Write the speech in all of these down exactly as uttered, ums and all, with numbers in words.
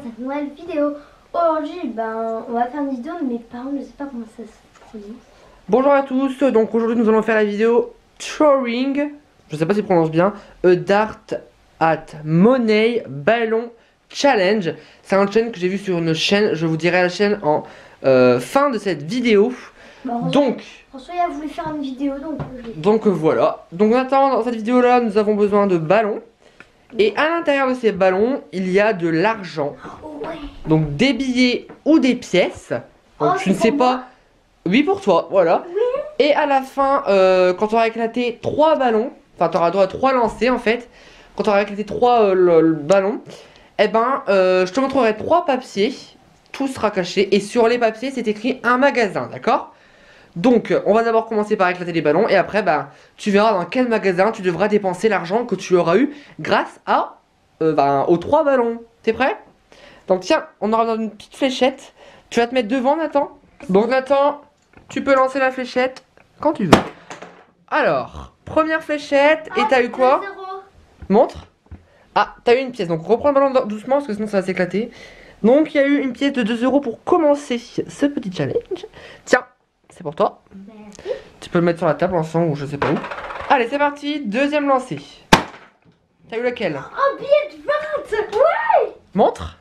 cette nouvelle vidéo. Aujourd'hui, ben, on va faire une vidéo, mais par contre, je sais pas comment ça se prononce. Bonjour à tous, donc aujourd'hui nous allons faire la vidéo Throwing, je sais pas si je prononce bien, A Dart at Money Ballon Challenge. C'est un challenge que j'ai vu sur une chaîne, je vous dirai la chaîne en euh, fin de cette vidéo. Bon, donc, François a voulu faire une vidéo, donc je... donc voilà. Donc maintenant, dans cette vidéo là, nous avons besoin de ballons. Et à l'intérieur de ces ballons, il y a de l'argent. Oh, ouais. Donc des billets ou des pièces. Donc Oh, tu ne sais pas... Moi. Oui, pour toi, voilà. Oui. Et à la fin, euh, quand tu auras éclaté trois ballons, enfin tu auras droit à trois lancers en fait, quand tu auras éclaté trois euh, le, le ballons, eh ben euh, je te montrerai trois papiers, tout sera caché, et sur les papiers c'est écrit un magasin, d'accord? Donc on va d'abord commencer par éclater les ballons, et après bah, tu verras dans quel magasin tu devras dépenser l'argent que tu auras eu grâce à, euh, bah, aux trois ballons. T'es prêt? Donc tiens, on aura une petite fléchette, tu vas te mettre devant Nathan. Donc Nathan, tu peux lancer la fléchette quand tu veux. Alors, première fléchette, Ah, et t'as eu quoi? zéro. Montre. Ah, t'as eu une pièce, donc reprends le ballon doucement parce que sinon ça va s'éclater. Donc il y a eu une pièce de deux euros pour commencer ce petit challenge. Tiens, c'est pour toi. Merci. Tu peux le mettre sur la table ensemble ou je sais pas où. Allez, c'est parti, deuxième lancé. T'as eu lequel? Un billet de vingt. Ouais. Montre.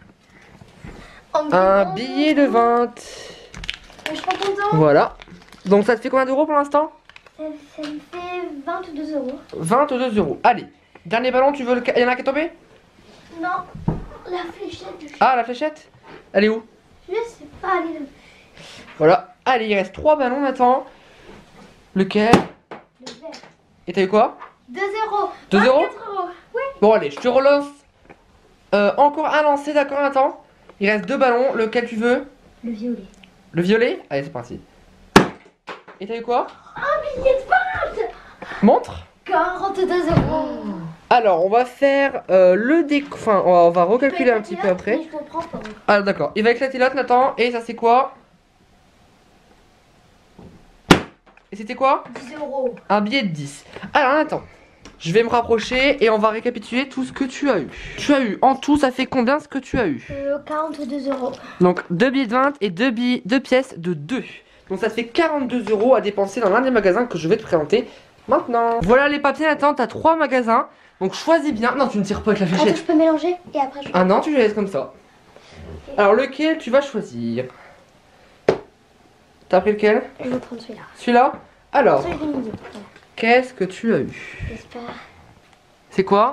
Un Un billet de vingt. Je suis pas content. Voilà. Donc ça te fait combien d'euros pour l'instant? Ça, ça me fait vingt-deux euros. vingt-deux euros. Allez, dernier ballon, tu veux le... Il y en a qui est tombé? Non, la fléchette. Je, Ah, la fléchette? Elle est où? je sais pas aller. Voilà. Allez, il reste trois ballons maintenant. Lequel? Le vert. Et t'as eu quoi? deux euros. deux euros? Oui. Bon, allez, je te relance. Euh, encore un lancer, d'accord, Nathan? Il reste deux ballons. Lequel tu veux? Le violet. Le violet? Allez, c'est parti. Et t'as eu quoi? Un billet de vingt. Montre. quarante-deux euros. Alors, on va faire euh, le déc... Enfin, on va, on va recalculer un petit peu après. Mais je comprends pas. Ah, d'accord. Il va éclater l'autre, Nathan. Et ça, c'est quoi? Et c'était quoi? dix euros. Un billet de dix. Alors, Nathan, je vais me rapprocher et on va récapituler tout ce que tu as eu. Tu as eu, en tout, ça fait combien ce que tu as eu? Euh, quarante-deux euros. Donc, deux billets de vingt et deux, billets, deux pièces de deux. Donc, ça te fait quarante-deux euros à dépenser dans l'un des magasins que je vais te présenter maintenant. Voilà les papiers, Nathan, t'as trois magasins. Donc, choisis bien. Non, tu ne tires pas avec la Attends, fléchette. je peux mélanger et après je... Ah non, tu les laisses comme ça. Alors, lequel tu vas choisir? T'as pris lequel? Je vais prendre celui-là. Celui-là? Alors, Celui du milieu. Voilà. qu'est-ce que tu as eu? J'espère. C'est quoi?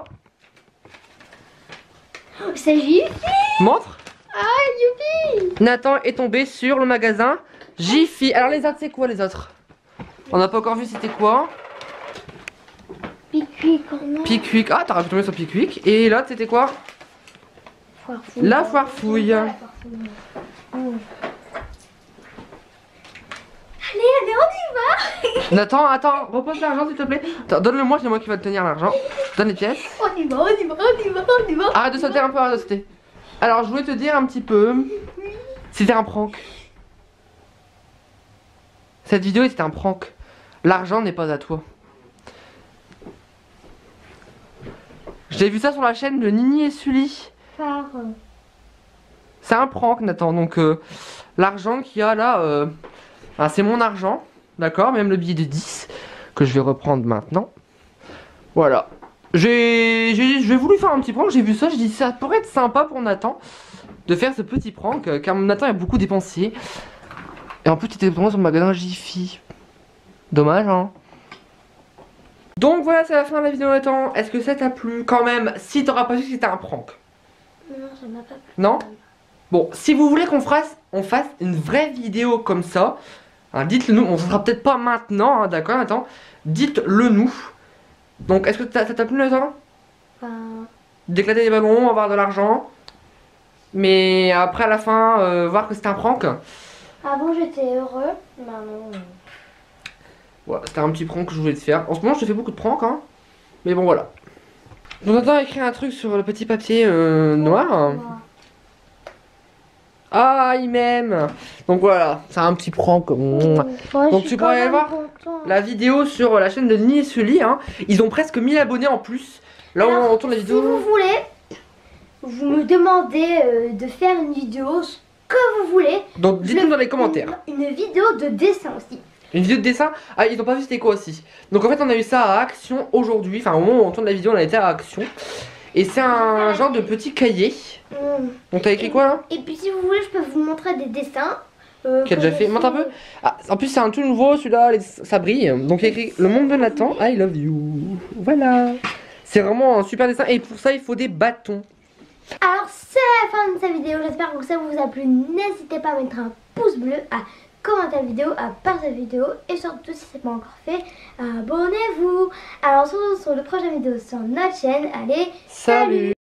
Oh, c'est Jiffy. Montre. Ah, youpi. Nathan est tombé sur le magasin Jiffy. Alors les autres c'est quoi les autres? On n'a pas encore vu c'était quoi? Pique-Quick, non. Pickwick. Ah t'aurais pu tomber sur Pickwick. Et l'autre c'était quoi? Foire fouille. La foire fouille. La foire fouille. Oh. Allez, allez, on y va. Nathan, attends, repose l'argent s'il te plaît. Attends, donne-le-moi, c'est moi qui va te tenir l'argent. Donne les pièces. On y va, on y va, on y va, on y va. Arrête de sauter un peu, arrête de sauter. Alors je voulais te dire un petit peu. C'était un prank. Cette vidéo était un prank. L'argent n'est pas à toi. J'ai vu ça sur la chaîne de Nini et Sully. Par... C'est un prank, Nathan. Donc, euh, l'argent qu'il y a là, euh, ah, c'est mon argent. D'accord? Même le billet de dix que je vais reprendre maintenant. Voilà. J'ai j'ai voulu faire un petit prank. J'ai vu ça. Je dis ça pourrait être sympa pour Nathan de faire ce petit prank. Euh, car Nathan a beaucoup dépensé. Et en plus, tu étais tombé sur le magasin Jiffy. Dommage, hein? Donc voilà, c'est la fin de la vidéo, Nathan. Est-ce que ça t'a plu? Quand même, si t'auras pas vu que c'était un prank. Non, ça m'a pas plu. Non? Bon, si vous voulez qu'on fasse, on fasse une vraie vidéo comme ça, hein, dites-le nous. On ne fera peut-être pas maintenant, hein, d'accord, Nathan? Dites-le nous. Donc, est-ce que ça t'a plu, Nathan? Enfin... D'éclater des ballons, avoir de l'argent. Mais après, à la fin, euh, voir que c'était un prank. Avant, j'étais heureux. Maintenant... euh, Voilà, c'était un petit prank que je voulais te faire. En ce moment, je te fais beaucoup de pranks, hein. Mais bon, voilà. Donc, Nathan a écrit un truc sur le petit papier euh, noir. moi. Ah, il m'aime. Donc voilà, c'est un petit prank. Ouais, Donc je suis tu quand pourrais aller même voir content. la vidéo sur la chaîne de Nini et Sully, hein. Ils ont presque mille abonnés en plus. Là où Alors, on tourne la Si vidéo. vous voulez, vous me demandez euh, de faire une vidéo, ce que vous voulez. Donc dites-nous dans les commentaires. Une, une vidéo de dessin aussi. Une vidéo de dessin. Ah, ils n'ont pas vu c'était quoi aussi. Donc en fait on a eu ça à Action aujourd'hui. Enfin au moment où on tourne la vidéo on a été à Action. Et c'est un genre de petit cahier. Mmh. Donc t'as écrit quoi là? Et puis si vous voulez je peux vous montrer des dessins. Euh, Qui a déjà fait. Montre un peu. Ah, en plus c'est un tout nouveau celui-là, les- ça brille. Donc il y a écrit Le monde de Nathan, I love you. Voilà. C'est vraiment un super dessin. Et pour ça il faut des bâtons. Alors c'est la fin de cette vidéo, j'espère que ça vous a plu. N'hésitez pas à mettre un pouce bleu, à commenter la vidéo, à partager la vidéo et surtout si ce n'est pas encore fait, abonnez-vous. Alors on se retrouve sur le prochain vidéo sur notre chaîne. Allez, Salut.